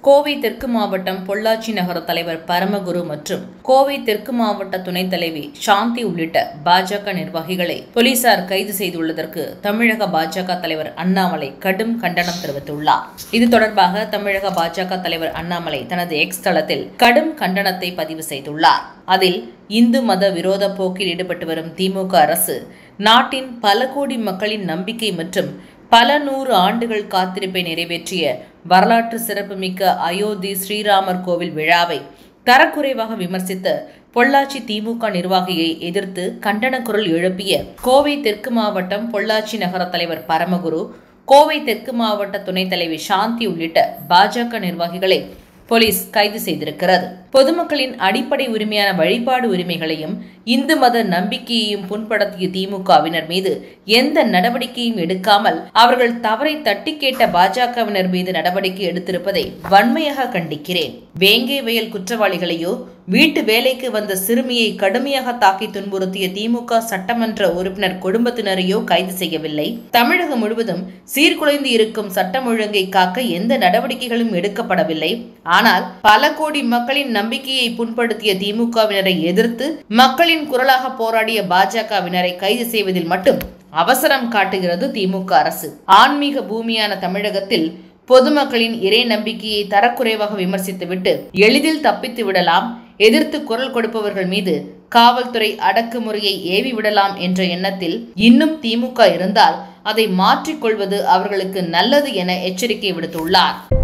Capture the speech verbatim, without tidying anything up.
கோவை தெற்கு மாவட்டம் பொள்ளாச்சி நகர தலைவர் பரமகுரு மற்றும் கோவை தெற்கு மாவட்ட துணைத் தலைவி சாந்தி உள்ளிட்ட பாஜக நிர்வாகிகளை போலீசார் கைது செய்துள்ளதற்கு தமிழக பாஜக தலைவர் அண்ணாமலை கடும் கண்டனம் தெரிவித்துள்ளார். இது தொடர்பாக தமிழக பாஜக தலைவர் அண்ணாமலை தனது எக்ஸ் தளத்தில் கடும் கண்டனத்தை பதிவு செய்துள்ளார். அதில் இந்து மத விரோத போக்கில் ஈடுபட்டு வரும் திமுக அரசு நாட்டின் பல கோடி மக்களின் நம்பிக்கை மற்றும் பல நூறு ஆண்டுகள் காத்திருப்பை நிறைவேற்றிய வரலாற்று சிறப்புமிக்க அயோத்தி ஸ்ரீராமர் கோவில் விழாவை தரக்குறைவாக விமர்சித்த பொள்ளாச்சி திமுக நிர்வாகியை எதிர்த்து கண்டன குரல் எழுப்பிய கோவை தெற்கு மாவட்டம் பொள்ளாச்சி நகர தலைவர் பரமகுரு, கோவை தெற்கு மாவட்ட துணைத் தலைவி சாந்தி உள்ளிட்ட பாஜக நிர்வாகிகளை போலீஸ் கைது செய்திருக்கிறது. பொதுமக்களின் அடிப்படை உரிமையான வழிபாடு உரிமைகளையும் இந்து மத நம்பிக்கையையும் புண்படுத்திய திமுகவினர் மீது எந்த நடவடிக்கையும் எடுக்காமல் அவர்கள் தவறை தட்டி கேட்ட பாஜகவினர் மீது நடவடிக்கை எடுத்திருப்பதை வன்மையாக கண்டிக்கிறேன். வேங்கை வயல் குற்றவாளிகளையோ வீட்டு வேலைக்கு வந்த சிறுமியை கடுமையாக தாக்கி துன்புறுத்திய திமுக சட்டமன்ற உறுப்பினர் குடும்பத்தினரையோ கைது செய்யவில்லை. தமிழகம் முழுவதும் சீர்குலைந்து இருக்கும் சட்டம் ஒழுங்கை காக்க எந்த நடவடிக்கைகளும் எடுக்கப்படவில்லை. ஆனால் பல கோடி மக்களின் நம்பிக்கையை புண்படுத்திய திமுகவினரை எதிர்த்து மக்களின் குரலாக போராடிய பாஜகவினரை கைது செய்வதில் மட்டும் அவசரம் காட்டுகிறது திமுக அரசு. ஆன்மீக பூமியான தமிழகத்தில் பொதுமக்களின் இறை நம்பிக்கையை தரக்குறைவாக விமர்சித்துவிட்டு எளிதில் தப்பித்து விடலாம், எதிர்த்து குரல் கொடுப்பவர்கள் மீது காவல்துறை அடக்குமுறையை ஏவி விடலாம் என்ற எண்ணத்தில் இன்னும் திமுக இருந்தால் அதை மாற்றிக்கொள்வது அவர்களுக்கு நல்லது என எச்சரிக்கை விடுத்துள்ளார்.